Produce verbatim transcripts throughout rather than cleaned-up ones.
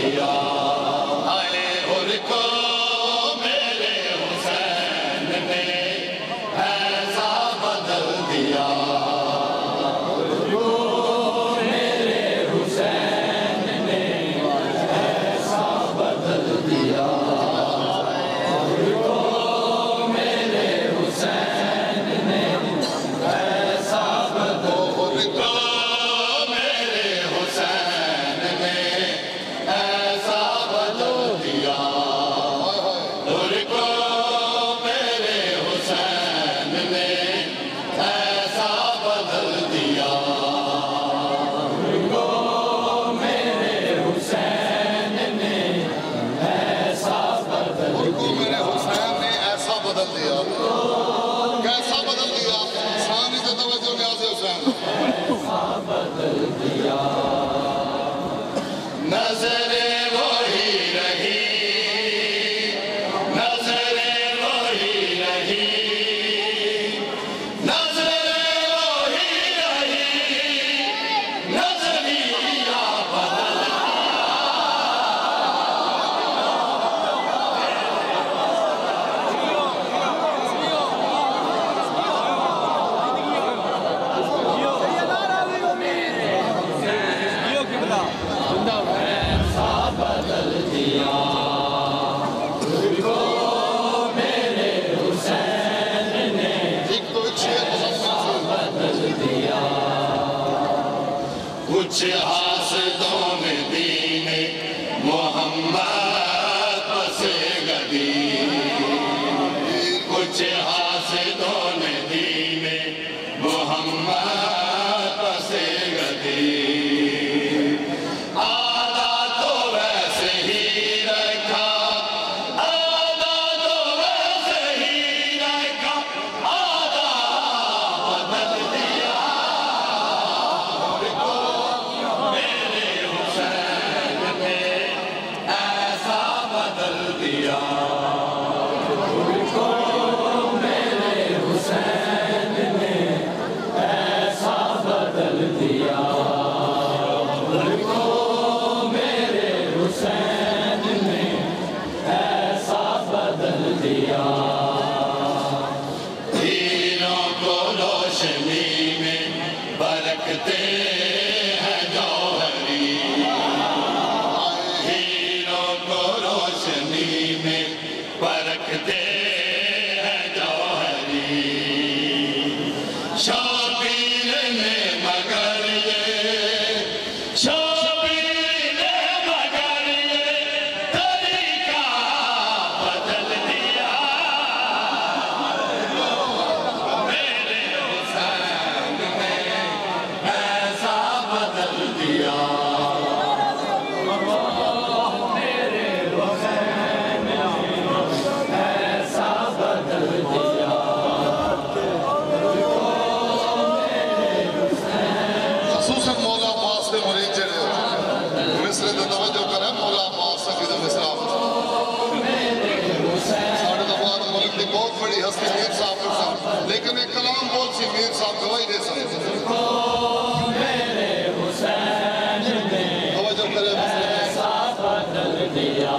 दिया। आए उनको मेरे हुसैन ने ऐसा बदल दिया। मेरे हुसैन ने ऐसा बदल दिया। मेरे हुसैन ने ऐसा बदल दिया। मेरे हुसैन ने ऐसा बदल दिया। उनको मेरे हुसैन ने ऐसा बदल दिया। उनको मेरे हुसैन ने ऐसा बदल उनको मेरे हुसैन ने ऐसा बदल दिया। कैसा बदल दिया? सानी से तवज्जो न्याज़ हुसैन ऐसा बदल दिया। नजरे वही रही, नजरे वही रही, नजरे वही रही, नजरिया बदल ऐसा बदल दिया। उनको मेरे हुसैन ने एक तो एक शेर बदल दिया। कुछ हासदों ने दीने मोहम्मद पसे गदी। कुछ हासदों ने दीने मोहम्मद पसे गदी। आधा तो वैसे ही रखा, आधा तो वैसे ही रखा, आधा बदल दिया। उनको मेरे हुसैन ने ऐसा बदल दिया। उनको मेरे हुसैन ने ऐसा बदल दिया। उनको मेरे हुसैन ने ऐसा बदल दिया। हीरों को रोशनी में बरकते हैं जौहरी। हीरों को रोशनी में बरकते हैं जौहरी। शौकीन ने मगर ये शौकीन ने मगर ये तरीका बदल दिया। मेरे हुसैन ने ऐसा बदल दिया। मेरे हुसैन ने ऐसा बदल दिया। खसूसन मौला अब्बास के मुरीद जड़े मिस्र तो तवज्जो करें। मौला अब्बास सकीद मिस्र साढ़े दफा मुल्क की बहुत बड़ी हस्ती मीर साहब के साथ, लेकिन एक कलाम बोल सी मीर साहब गवाही दे सकते। मेरे हुसैन ने तवज्जो करें। ऐसा बदल दिया।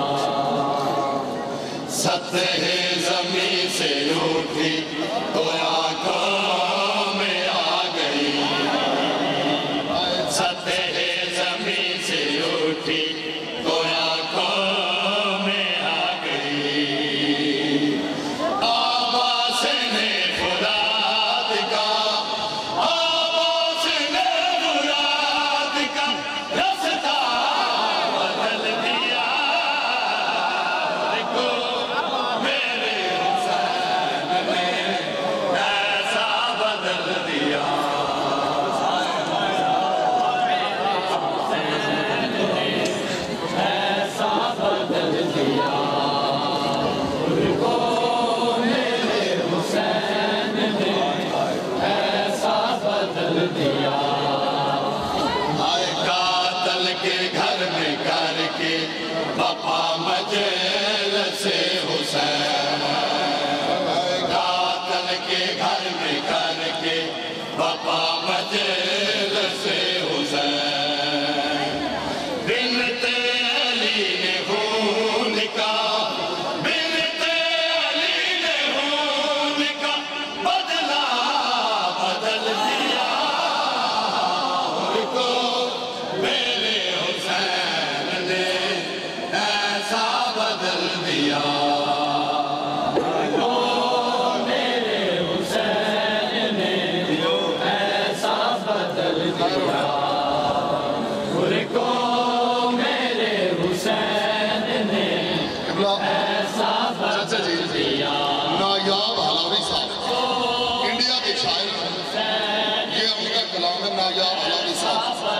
सतह ज़मीं से उठी तो आंखों में आ गई। सतह ज़मीं से उठी तो आंखों में आ गई। आवाज़ ने फुरात का, आवाज़ ने फुरात का रास्ता बदल दिया। देखो मेरे हुसैन ने ऐसा बदल दिया।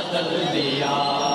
बदल दिया।